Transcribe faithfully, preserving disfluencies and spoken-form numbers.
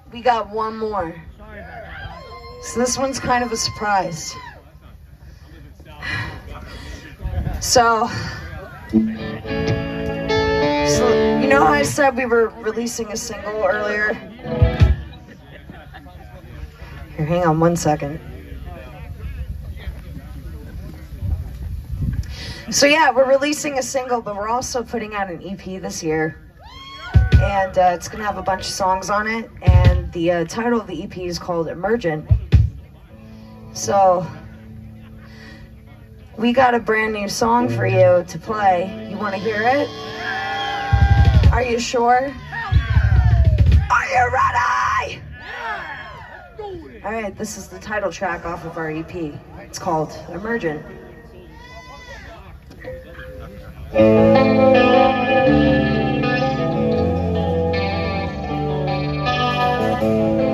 we got one more. So this one's kind of a surprise. So, so you know how I said we were releasing a single earlier? Here, hang on one second. So yeah, we're releasing a single, but we're also putting out an E P this year. And uh, it's gonna have a bunch of songs on it, and the uh, title of the E P is called Emergent. So, we got a brand new song for you to play. You wanna hear it? Are you sure? Are you ready? Alright, this is the title track off of our E P. It's called Emergent. Thank you.